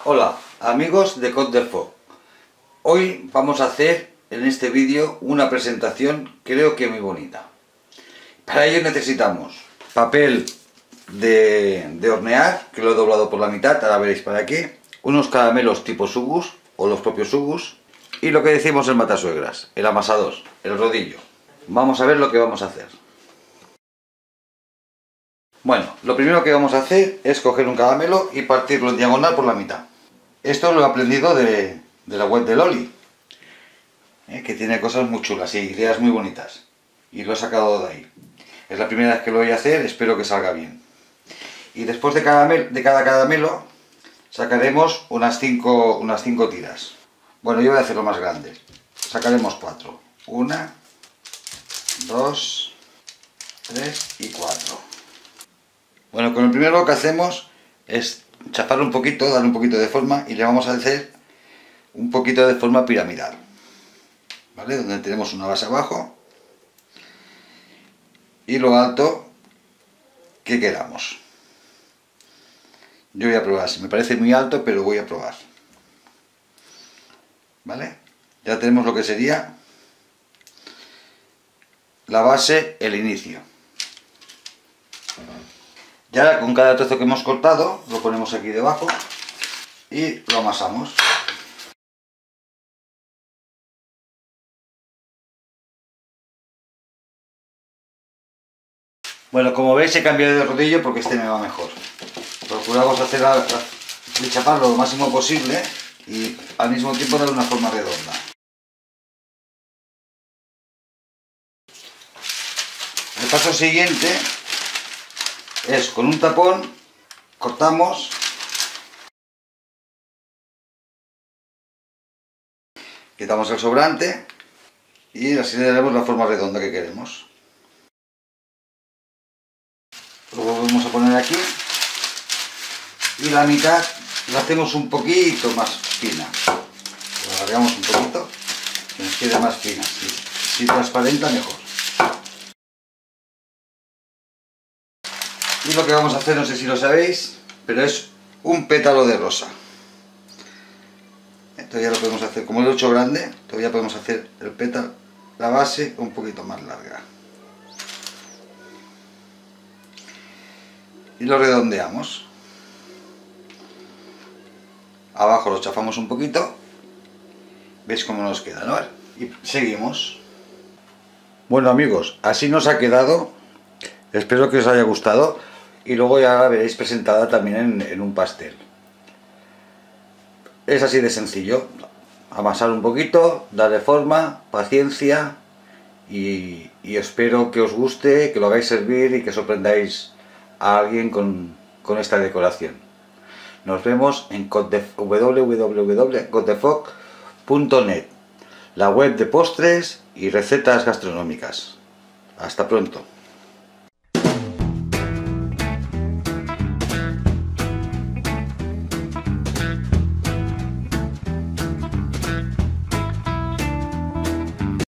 Hola amigos de Côte de Foc. Hoy vamos a hacer en este vídeo una presentación creo que muy bonita. Para ello necesitamos papel de hornear, que lo he doblado por la mitad, ahora veréis para qué, unos caramelos tipo sugus o los propios sugus y lo que decimos en Matasuegras, el amasador, el rodillo. Vamos a ver lo que vamos a hacer. Bueno, lo primero que vamos a hacer es coger un caramelo y partirlo en diagonal por la mitad. Esto lo he aprendido de la web de Loli, que tiene cosas muy chulas y ideas muy bonitas. Y lo he sacado de ahí. Es la primera vez que lo voy a hacer, espero que salga bien. Y después de cada caramelo sacaremos unas 5 tiras. Bueno, yo voy a hacerlo más grande. Sacaremos 4. 1, 2, 3 y 4. Bueno, con el primero lo que hacemos es chaparlo un poquito, darle un poquito de forma y le vamos a hacer un poquito de forma piramidal, ¿vale? Donde tenemos una base abajo y lo alto que queramos. Yo voy a probar, si me parece muy alto, pero voy a probar, ¿vale? Ya tenemos lo que sería la base, el inicio. Y ahora con cada trozo que hemos cortado lo ponemos aquí debajo y lo amasamos. Bueno, como veis he cambiado de rodillo porque este me va mejor. Procuramos de chaparlo lo máximo posible y al mismo tiempo darle una forma redonda. El paso siguiente es con un tapón cortamos quitamos el sobrante y así le daremos la forma redonda que queremos. Lo volvemos a poner aquí y la mitad la hacemos un poquito más fina. Lo alargamos un poquito, que nos quede más fina. Si transparenta mejor. Y lo que vamos a hacer, no sé si lo sabéis, pero es un pétalo de rosa. Todavía lo podemos hacer, como lo he hecho grande, todavía podemos hacer el pétalo, la base un poquito más larga. Y lo redondeamos. Abajo lo chafamos un poquito. ¿Veis cómo nos queda, no? Y seguimos. Bueno amigos, así nos ha quedado. Espero que os haya gustado. Y luego ya la veréis presentada también en un pastel. Es así de sencillo. Amasar un poquito, darle forma, paciencia. Y espero que os guste, que lo hagáis servir y que sorprendáis a alguien con esta decoración. Nos vemos en www.cotedefoc.net, la web de postres y recetas gastronómicas. Hasta pronto.